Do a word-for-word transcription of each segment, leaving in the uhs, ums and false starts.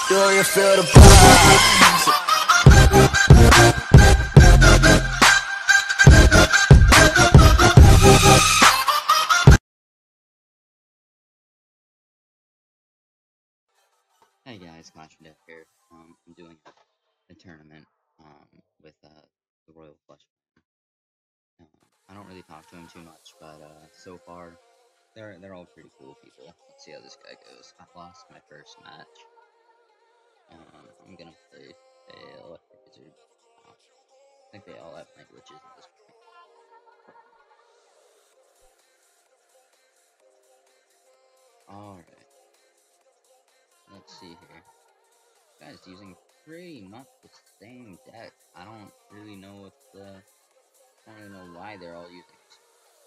Do you feel the pulse? Hey guys, Clash of Death here. Um, I'm doing a, a tournament um, with uh, the Royal Flush. Um, I don't really talk to him too much, but uh, so far they're they're all pretty cool people. Let's see how this guy goes. I lost my first match. Um, I'm gonna play a Electric Wizard. Uh, I think they all have my glitches at this point. All right, let's see here. Guys using pretty much the same deck. I don't really know what the. I don't really know why they're all using this.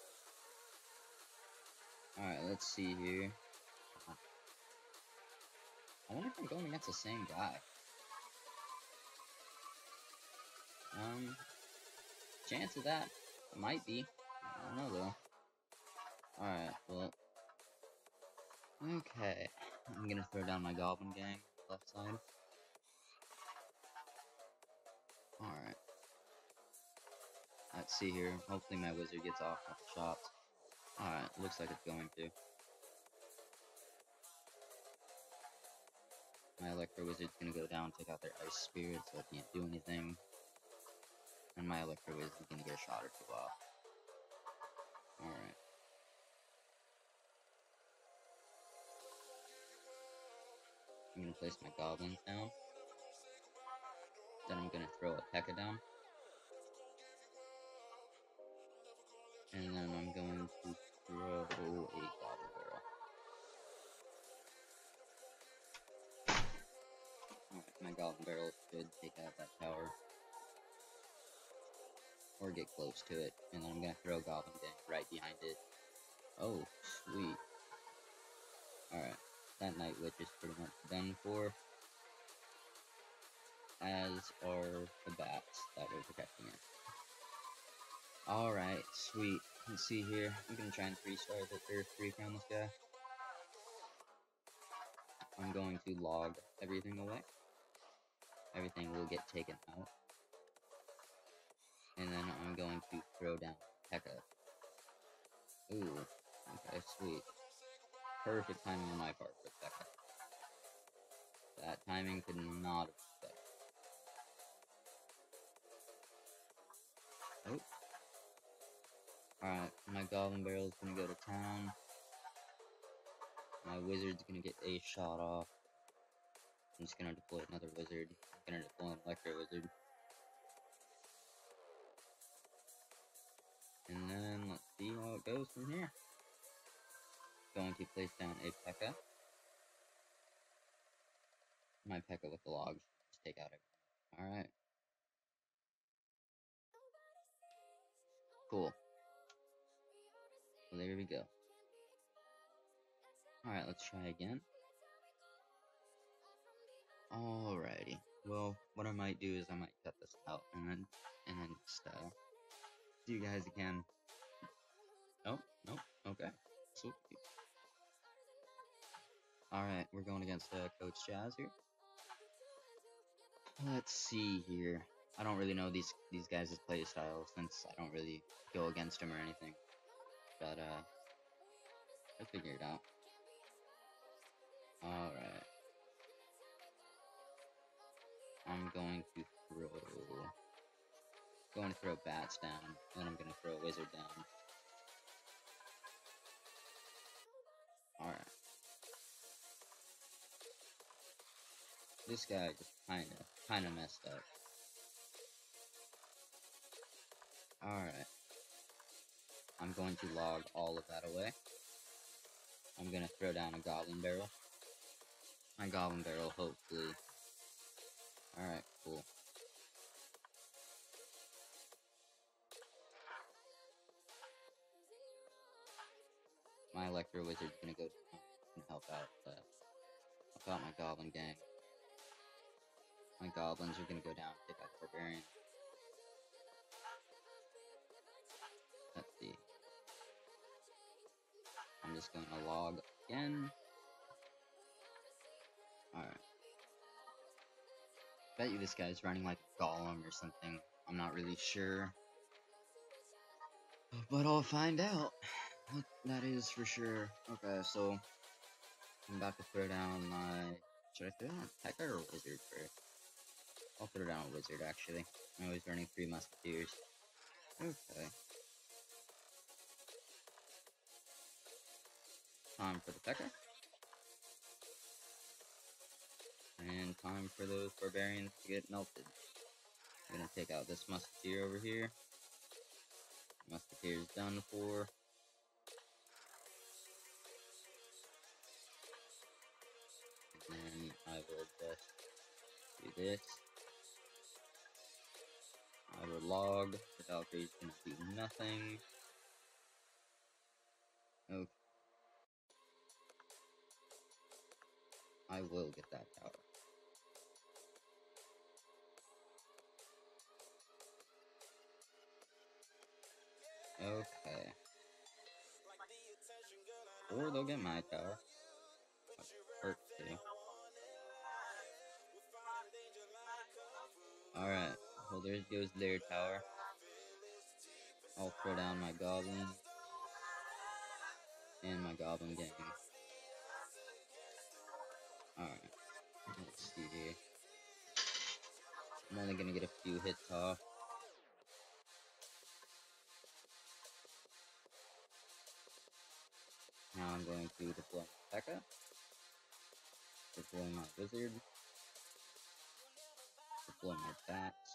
Alright, let's see here. I wonder if I'm going against the same guy. Um, chance of that might be. I don't know though. Alright, well. Okay. I'm gonna throw down my Goblin Gang, left side. Alright. Let's see here. Hopefully my wizard gets off with the shots. Alright, looks like it's going to. My Electro Wizard's gonna go down, take out their Ice Spirit, so I can't do anything. And my Electro Wizard's gonna get a shot or two off. Alright. I'm gonna place my Goblins down. Then I'm gonna throw a P E K K A down. And then I'm going to throw a Goblin Barrel. Alright, my Goblin Barrel should take out that tower. Or get close to it. And then I'm gonna throw Goblin Gang right behind it. Oh, sweet. Alright, that Night Witch is pretty much done for. As are the bats that were protecting it. Alright, sweet. Let's see here. I'm gonna try and three-star the Earth Freak on this guy. I'm going to log everything away. Everything will get taken out. And then I'm going to throw down P E K K A. Ooh, okay, sweet. Perfect timing on my part for P E K K A. That timing could not have been better. Oh. Alright, my Goblin Barrel is gonna go to town. My Wizard's gonna get a shot off. I'm just gonna deploy another Wizard. I'm gonna deploy an Electro Wizard. And then, let's see how it goes from here. Going to place down a P E K K A. My P E K K A with the logs. Just take out everything. Alright. Cool. So there we go. Alright, let's try again. Alrighty. Well, what I might do is I might cut this out and then and then just uh see you guys again. Nope, nope, okay. Sweet. Alright, we're going against uh, Coach Jazz here. Let's see here. I don't really know these these guys' play style since I don't really go against them or anything. But uh I'll figure it out. Alright. I'm going to throw going to throw bats down, and then I'm gonna throw a wizard down. Alright. This guy just kinda kinda messed up. Alright. I'm going to log all of that away. I'm gonna throw down a Goblin Barrel. My Goblin Barrel, hopefully. Alright, cool. My Electro Wizard's gonna go down and help out, but help out my Goblin Gang. My Goblins are gonna go down and take out the Barbarian. Let's see. I'm just gonna log again. Alright. Bet you this guy's running like a golem or something. I'm not really sure. But I'll find out. That is for sure. Okay, so I'm about to throw down my... Should I throw down a P.E.K.K.A or a Wizard first? I'll throw down a Wizard, actually. I'm always running three Musketeers. Okay. Time for the P.E.K.K.A. And time for those Barbarians to get melted. I'm gonna take out this Musketeer over here. Musketeer's done for. And then I will just do this. I will log. The Valkyrie's gonna do nothing. Okay. I will get that tower. Okay. Or they'll get my tower. Hurt too. Alright. Well, there goes their tower. I'll throw down my goblin. And my goblin gang. Alright. Let's see here. I'm only gonna get a few hits off. Now I'm going to deploy my P.E.K.K.A. Deploy my Wizard. Deploy my Bats.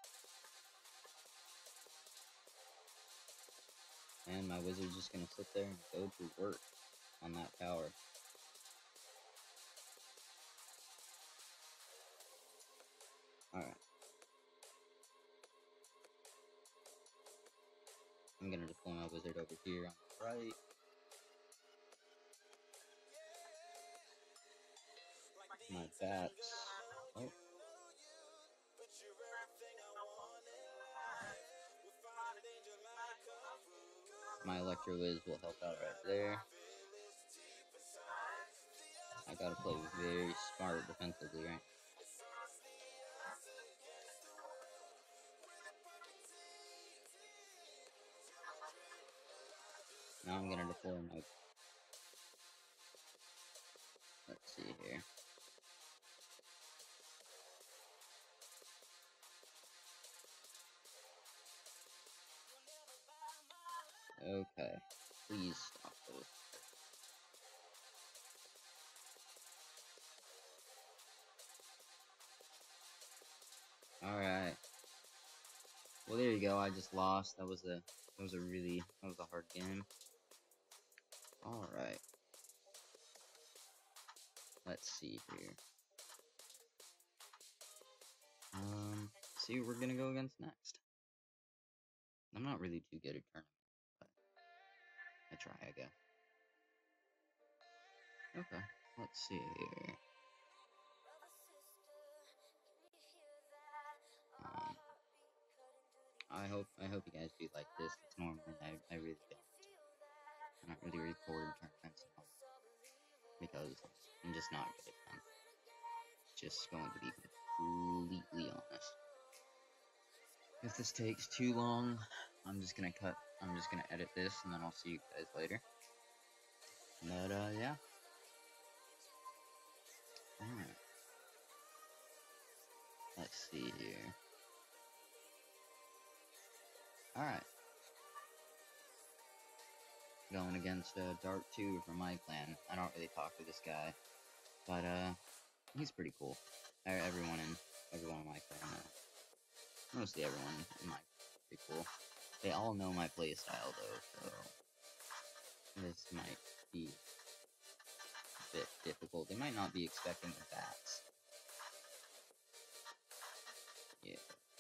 And my Wizard's just gonna sit there and go to work on that tower. Alright. I'm gonna deploy my Wizard over here on the right. My Bats. Oh. My Electro Wiz will help out right there. I gotta play very smart defensively, right? Now I'm gonna deploy my... Let's see here. Okay. Please stop those. Alright. Well, there you go. I just lost. That was a... That was a really... That was a hard game. Alright. Let's see here. Um, see what we're gonna go against next. I'm not really too good at tournament, but I try, I guess. Okay, let's see here. Um, I hope I hope you guys do like this. It's normally I I really don't. I don't really record tournaments because I'm just not good at them. Just going to be completely honest. If this takes too long, I'm just gonna cut. I'm just gonna edit this, and then I'll see you guys later. But uh, yeah. Alright. Let's see here. Alright. Going against uh, Dark two from my clan. I don't really talk to this guy, but uh, he's pretty cool. Everyone in everyone in my clan, uh, mostly everyone in my clan is pretty cool. They all know my playstyle though, so this might be a bit difficult. They might not be expecting the bats. Yeah.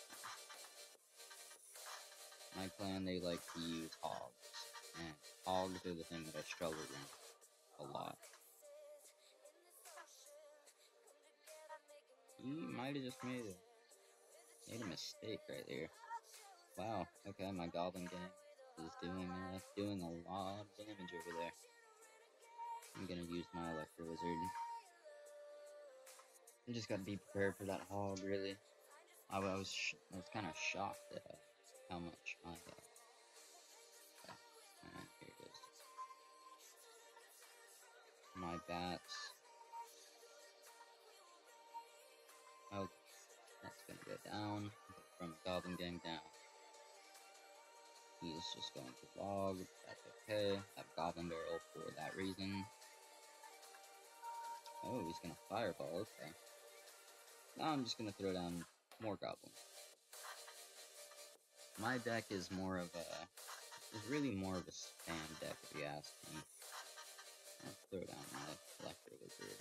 My clan, they like to use hogs, and hogs are the thing that I struggle with a lot. He might have just made a, made a mistake right there. Wow, okay, my Goblin gang is doing, uh, doing a lot of damage over there. I'm gonna use my Electro Wizard. I just gotta be prepared for that hog, really. I, I was sh I was kind of shocked at uh, how much my uh, uh, here it is. My bats. Oh, that's gonna go down from Goblin Gang down. He's just going to log. That's okay. Have Goblin Barrel for that reason. Oh, he's gonna fireball. Okay. Now I'm just gonna throw down more goblins. My deck is more of a, is really more of a spam deck if you ask me. I'll throw down my Electro Wizard.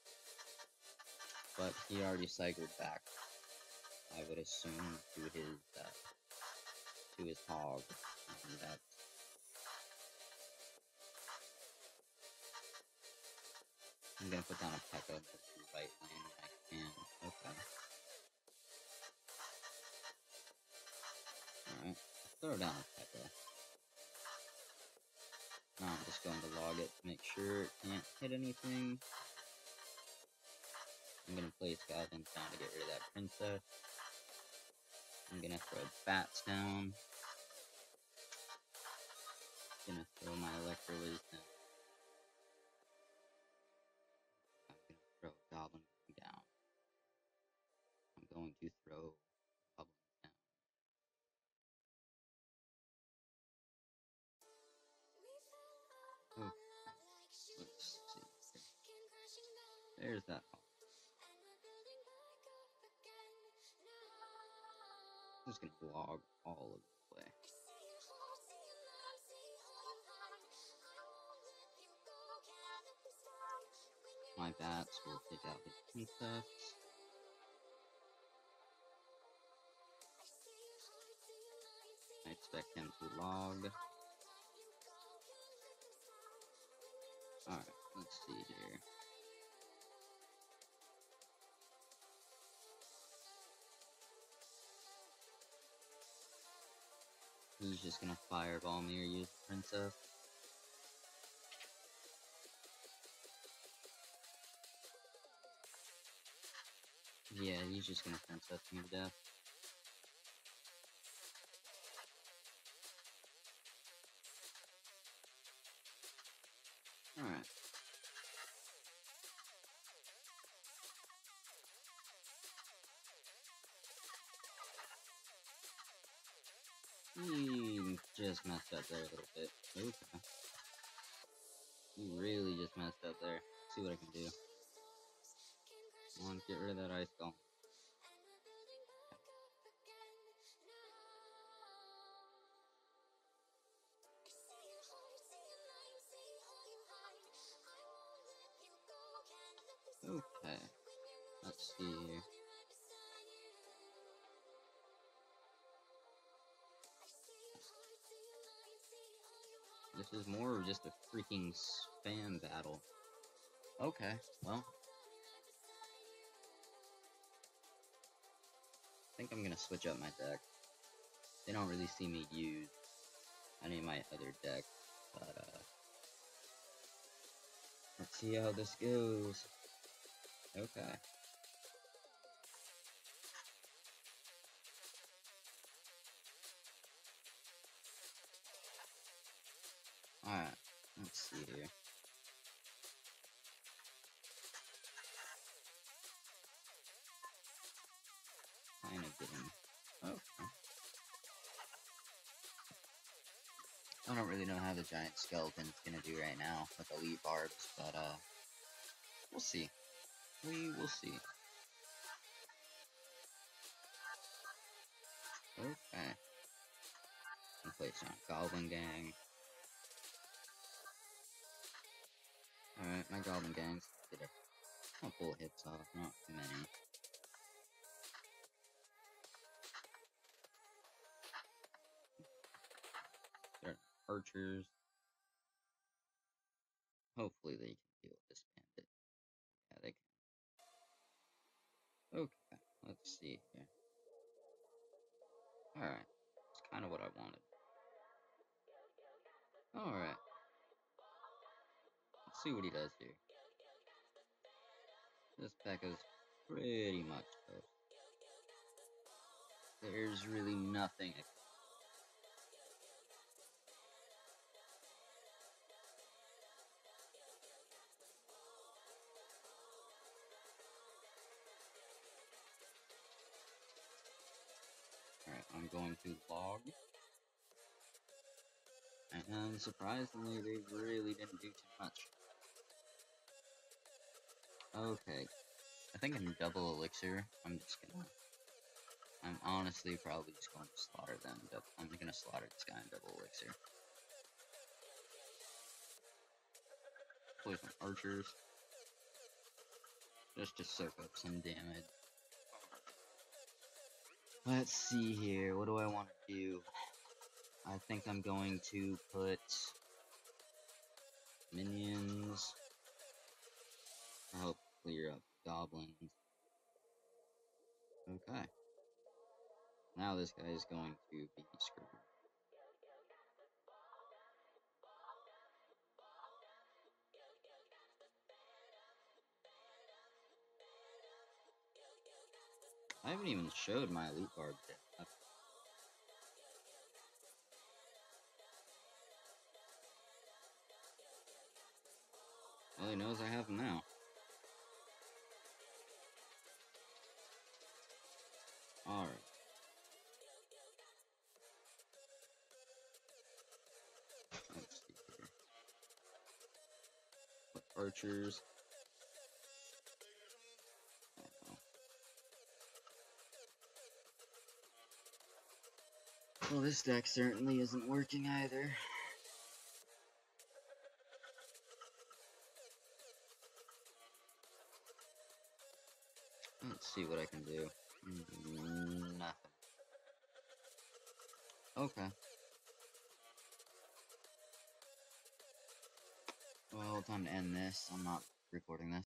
But he already cycled back, I would assume, to his, uh, to his hog. And that's, I'm gonna put down a P E K K A to the right lane when I can. Okay. Alright. Throw down a P E K K A. Now I'm just going to log it to make sure it can't hit anything. I'm gonna place Goblins down to get rid of that princess. I'm gonna throw bats down. Gonna throw my Electrolytes down. I'm gonna throw Goblin down. I'm going to throw Goblin down. Okay. Let's see. There's that hog. I'm just gonna log all of the way. My bats will take out the princess. I expect him to log. Alright, let's see here. He's just gonna fireball me or use the princess. Yeah, he's just gonna princess me to death. Alright. He just messed up there a little bit. Okay. He really just messed up there. Let's see what I can do. Come on, get rid of that ice golem. Okay. Let's see here. This is more of just a freaking spam battle. Okay, well. I think I'm gonna switch up my deck. They don't really see me use any of my other decks, but uh, let's see how this goes. Okay. Alright, let's see here. Kind of getting... Okay. I don't really know how the giant skeleton's gonna do right now with elite barbs, but uh, we'll see. We will see. Okay. I'm placing on Goblin Gang. Alright, my Goblin Gangs did a couple hits off, not many. They're archers. Hopefully they can deal with this bandit. Yeah, they can. Okay, let's see here. Alright, it's kind of what I wanted. Alright. Let's see what he does here. This P E K K A's Pretty much so. There's really nothing. Alright, I'm going to log. And surprisingly, they really didn't do too much. Okay. I think in double elixir, I'm just gonna... I'm honestly probably just going to slaughter them. I'm gonna slaughter this guy in double elixir. Play some archers. Just to soak up some damage. Let's see here, what do I want to do? I think I'm going to put minions to help clear up goblins. Okay. Now this guy is going to be screwed. I haven't even showed my elite barbs yet. Well, he knows I have them now. Alright. Let's see here. Put archers. Well, this deck certainly isn't working either. Let's see what I can do. Mm, nothing. Okay. Well, time to end this. I'm not recording this.